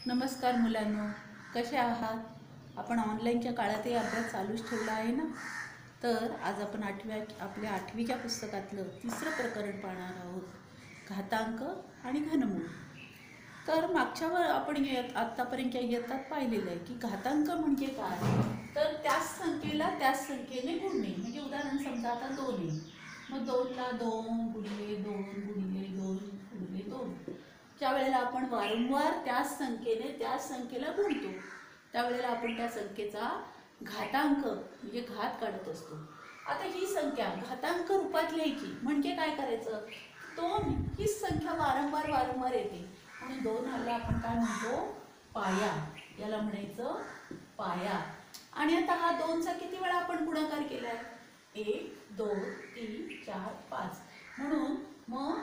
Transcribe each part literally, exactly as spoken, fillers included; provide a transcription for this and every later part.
नमस्कार मुलांनो, कसे आहात? आपण ऑनलाईनच्या काळातही अभ्यास चालूच ठेवला आहे ना. तर आज आपण आठव्या आपल्या आठवीच्या पुस्तकातलं तिसरं प्रकरण पाहणार आहोत, घातांक आणि घनमूळ. तर मागच्यावर आपण येत आत्तापर्यंत येतात पाहिलेलं आहे की घातांक म्हणजे काय, तर त्याच संख्येला त्याच संख्येने गुणणे. म्हणजे उदाहरण समजा आता दोन आहे, मग दोनला दोन गुणिले दोन गुणिले दोन गुणिले दोन. ज्या वेळेला आपण वारंवार त्याच संख्येने त्याच संख्येला गुणतो त्यावेळेला आपण त्या संख्येचा घातांक म्हणजे घात काढत असतो. आता ही संख्या घातांक रूपात लिहायची म्हणजे काय करायचं, दोन हीच संख्या वारंवार वारंवार येते म्हणून दोन हाला आपण काय म्हणतो, पाया. याला म्हणायचं पाया. आणि आता हा दोनचा किती वेळा आपण गुणाकार केलाय, एक दोन तीन चार पाच, म्हणून मग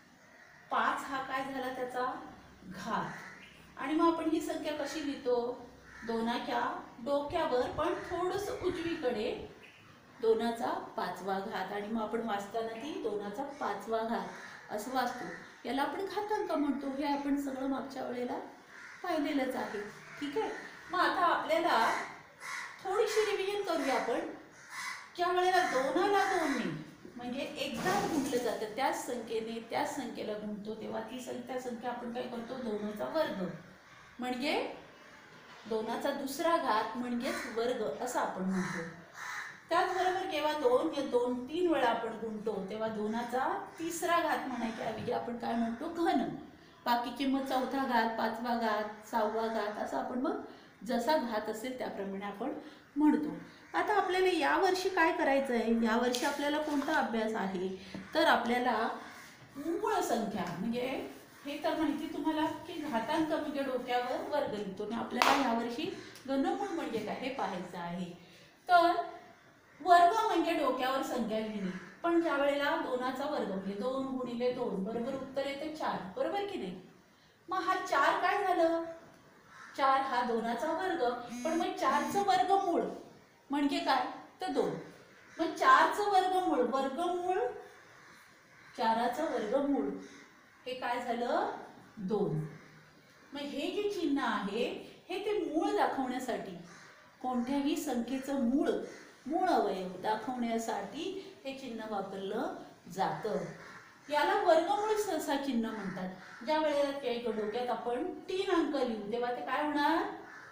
पाच हा काय झाला त्याचा घात. आणि मग आपण ही संख्या कशी लिहितो, दोनाच्या डोक्यावर पण थोडंसं उजवीकडे दोनाचा पाचवा घात. आणि मग आपण वाचताना ती दोनाचा पाचवा घात असं वाचतो. याला आपण घातांक म्हणतो. हे आपण सगळं मागच्या वेळेला पाहिलेलंच आहे. ठीक आहे. मग आता आपल्याला थोडीशी रिव्हिजन करूया आपण. ज्या वेळेला दोनाला दोनने म्हणजे एकदा गुणलं जातं त्याच संख्येने त्याच संख्येला गुणतो तेव्हा ती संख्या संख्या आपण काय करतो, दोनाचा वर्ग म्हणजे दोनाचा दुसरा घात म्हणजेच वर्ग असं आपण म्हणतो. त्याचबरोबर जेव्हा दोन या दोन तीन वेळा आपण गुणतो तेव्हा दोनाचा तिसरा घात म्हणायच्या ऐवजी आपण काय म्हणतो, घन. बाकीचे मग चौथा घात, पाचवा घात, सहावा घात असं आपण मग जसा घात असेल त्याप्रमाणे आपण म्हणतो. आता आपल्याला यावर्षी काय करायचं आहे, यावर्षी आपल्याला कोणता अभ्यास आहे, तर आपल्याला मूळ संख्या म्हणजे हे तर माहिती तुम्हाला की घातांक म्हणजे डोक्यावर वर्ग लिहितो आणि आपल्याला यावर्षी घनमूळ म्हणजे काय हे पाहायचं आहे. तर वर्ग म्हणजे डोक्यावर संख्या लिहिणे. पण ज्या वेळेला दोनाचा वर्ग म्हणजे दोन गुणिले दोन बरोबर उत्तर येते चार, बरोबर की नाही. मग हा चार काय झालं, चार हा दोनाचा वर्ग, पण मग चारचं वर्गमूळ म्हणजे काय तर दोन. मग चारचं वर्गमूळ वर्गमूळ चाराचं वर्गमूळ हे काय झालं, दोन. मग हे जे चिन्ह आहे हे ते मूळ दाखवण्यासाठी, कोणत्याही संख्येचं मूळ मूळ अवयव दाखवण्यासाठी हे चिन्ह वापरलं जातं. याला वर्गमूळ सहसा चिन्ह म्हणतात. ज्या वेळेला त्या डोक्यात आपण तीन अंक लिहू तेव्हा ते काय होणार,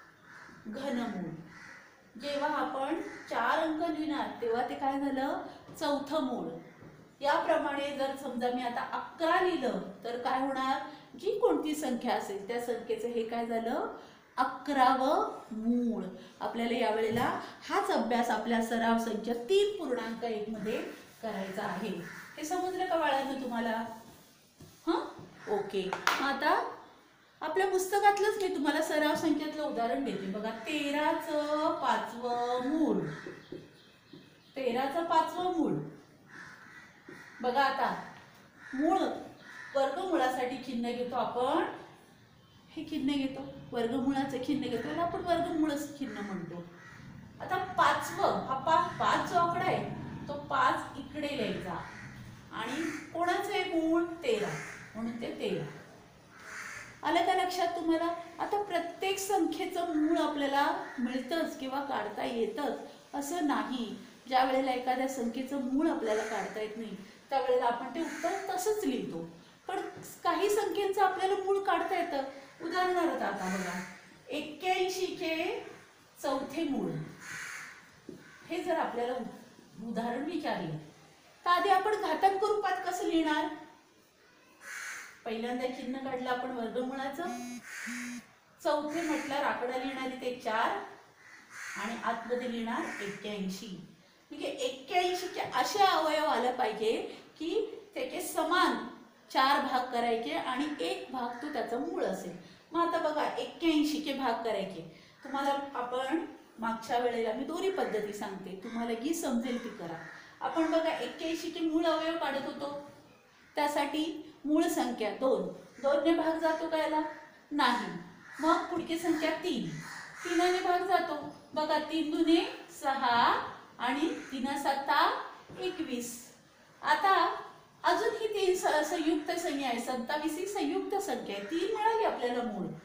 घनमूळ. जेव्हा आपण चार अंक लिहिणार तेव्हा ते काय झालं, चौथं मूळ. याप्रमाणे जर समजा मी आता अकरा लिहिलं तर काय होणार, जी कोणती संख्या असेल त्या संख्येचं हे काय झालं, अकरावं मूळ. आपल्याला यावेळेला हाच अभ्यास आपल्या सराव संख्या तीन पूर्णांक एक मध्ये करायचा आहे. हे समजलं का बाळांनो तुम्हाला? हं ओके. आता आपल्या पुस्तकातलंच मी तुम्हाला सराव संख्येतलं उदाहरण देते बघा. तेराचं पाचवं मूळ, तेराचं पाचवं मूळ बघा. आता मूळ वर्गमुळासाठी चिन्ह घेतो आपण, हे चिन्ह घेतो वर्गमुळाचं चिन्ह घेतो याला आपण वर्गमूळच चिन्ह म्हणतो. आता पाचवं हा पा पाच जो आकडा आहे तो पाच इकडे लिहायचा आणि कोणाचं आहे मूळ, तेरा, म्हणून ते तेरा. आलं का लक्षात तुम्हाला? आता प्रत्येक संख्येचं मूळ आपल्याला मिळतंच किंवा काढता येतच असं नाही. ज्या वेळेला एखाद्या संख्येचं मूळ आपल्याला काढता येत नाही त्यावेळेला आपण ते उत्तर तसंच लिहितो. पण काही संख्येचं आपल्याला मूळ काढता येतं. उदाहरणार्थ आता बघा, एक्क्याऐंशीचे चौथे मूळ हे जर आपल्याला उदाहरण विचारले तर आधी आपण घातांक रूपात कसं लिहिणार, पहिल्यांदा चिन्ह काढलं आपण वर्गमुळाचं, चौथे म्हटल्यावर आकडा लिहिणार ते चार आणि आतमध्ये लिहिणार एक्क्याऐंशी. म्हणजे एक्क्याऐंशीचे असे अवयव आले पाहिजे की त्याचे समान चार भाग करायचे आणि एक भाग तो त्याचा मूळ असेल. मग आता बघा एक्क्याऐंशीचे भाग करायचे. तुम्हाला आपण मागच्या वेळेला मी दोन्ही पद्धती सांगते, तुम्हाला जी समजेल ती करा. आपण बघा एक्क्याऐंशीचे मूळ अवयव काढत होतो त्यासाठी मूळ संख्या दोन, दोनने भाग जातो का याला, नाही. मग पुढची संख्या तीन, तीनाने भाग जातो बघा. तीन दुने सहा आणि तीन सत्ता एकवीस. आता अजून ही तीन संयुक्त संख्या आहे, सत्तावीस ही संयुक्त संख्या आहे. तीन मिळाली आपल्याला मूळ.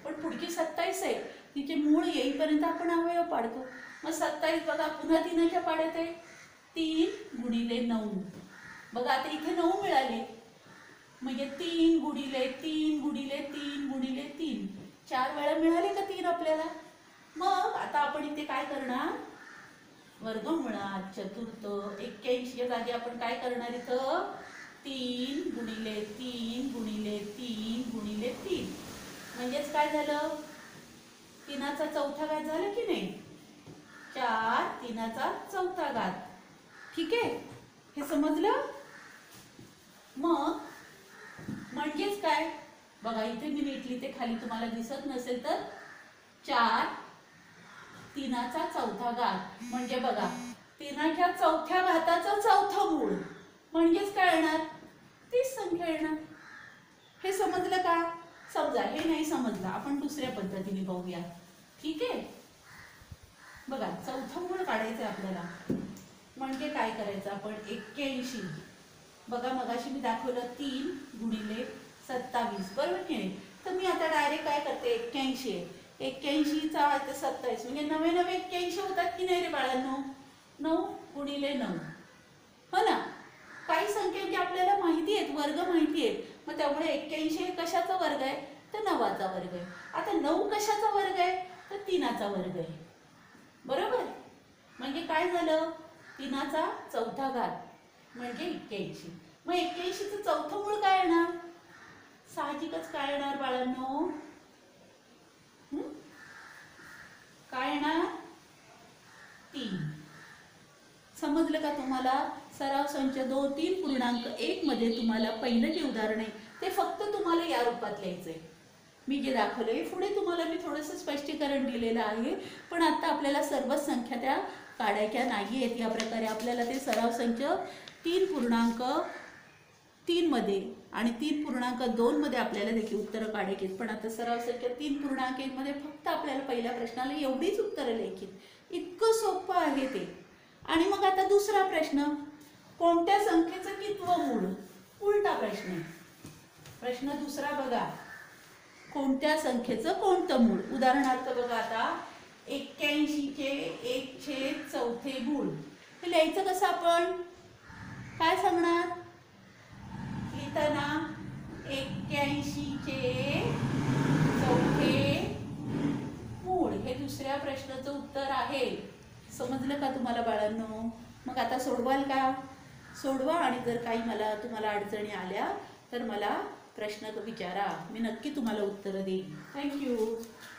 पण पुढची सत्तावीस आहे, तिचे मूळ येईपर्यंत आपण अवयव पाडतो. मग सत्तावीस बघा पुन्हा तीनाच्या पाड्यात आहे, तीन गुणिले नऊ. बघा आता इथे नऊ मिळाले, म्हणजे तीन गुणिले तीन गुणिले तीन गुणिले तीन, चार वेळा मिळाले का तीन आपल्याला. मग आता आपण इथे काय करणार, वर्गमुळात चतुर्थ एक्क्याऐंशीच्या जागी आपण काय करणार, इथं तीन गुणिले तीन गुणिले तीन गुणिले तीन, म्हणजेच काय झालं, तीनाचा चौथा घात झाला की नाही, चार तीनाचा चौथा घात. ठीक आहे, हे समजलं. मग म्हणजेच काय बघा, इथे मी लिहिली ते खाली तुम्हाला दिसत नसेल तर चार तीनाचा चौथा घात, म्हणजे बघा तीनाच्या चौथ्या घाताचं चौथं मूळ, म्हणजेच काय येणार, तीस संख्या येणार. हे समजलं का. समजा हे नाही समजलं, आपण दुसऱ्या पद्धतीने बघूया. ठीक आहे, बघा चौथं मूळ काढायचं आपल्याला, म्हणजे काय करायचं आपण, एक्क्याऐंशी बघा मगाशी मी दाखवलं तीन गुणिले सत्तावीस, बरोबर की नाही. तर मी आता डायरेक्ट काय करते, एक्क्याऐंशी आहे, एक्क्याऐंशीचा सत्तावीस म्हणजे नवे नवे एक्क्याऐंशी होतात की नाही रे बाळांनो. नऊ गुणिले नऊ, हो ना. काही संख्या जी आपल्याला माहिती आहेत, वर्ग माहिती आहेत, मग त्यामुळे एक्क्याऐंशी हे कशाचा वर्ग आहे, तर नवाचा वर्ग आहे. आता नऊ कशाचा वर्ग आहे, तर तीनाचा वर्ग आहे, बरोबर. म्हणजे काय झालं, तीनाचा चौथा घात म्हणजे एक्क्याऐंशी. मग एक्क्याऐंशीचं चौथं मूळ काय येणार, साहजिकच काय येणार बाळांनो, काय येणार, तीन. समजलं का तुम्हाला. सराव संच दोन तीन पूर्णांक एक मध्ये तुम्हाला पहिलं जे उदाहरण आहे ते फक्त तुम्हाला या रूपात लिहायचंय. मी जे दाखवलंय पुढे तुम्हाला मी थोडंसं स्पष्टीकरण दिलेलं आहे, पण आता आपल्याला सर्वच संख्या त्या काढायच्या नाही आहेत. या प्रकारे आपल्याला ते सराव संच तीन पूर्णांक तीन मध्ये आणि तीन पूर्णांक दोन मध्ये आपल्याला देखील उत्तरं काढायची आहेत. पण आता सराव संख्या तीन पूर्णांक एक मध्ये फक्त आपल्याला पहिल्या प्रश्नाला एवढीच उत्तरं लिहायची. इतकं सोपं आहे ते. आणि मग आता दुसरा प्रश्न, कोणत्या संख्येचं कितवं मूळ, उलटा प्रश्न आहे. प्रश्न दुसरा बघा, कोणत्या संख्येचं कोणतं मूळ. उदाहरणार्थ बघा आता एक्क्याऐंशीचे एक छेद चौथे मूळ, हे लिहायचं कसं आपण, काय सांगणार, लिहिताना एक्क्याऐंशीचे चौथे मूळ हे दुसऱ्या प्रश्नाचं उत्तर आहे. समजलं का तुम्हाला बाळांनो. मग आता सोडवाल का, सोडवा आणि जर काही मला तुम्हाला अडचणी आल्या तर मला प्रश्न विचारा, मी नक्की तुम्हाला उत्तरं देईन. थँक्यू.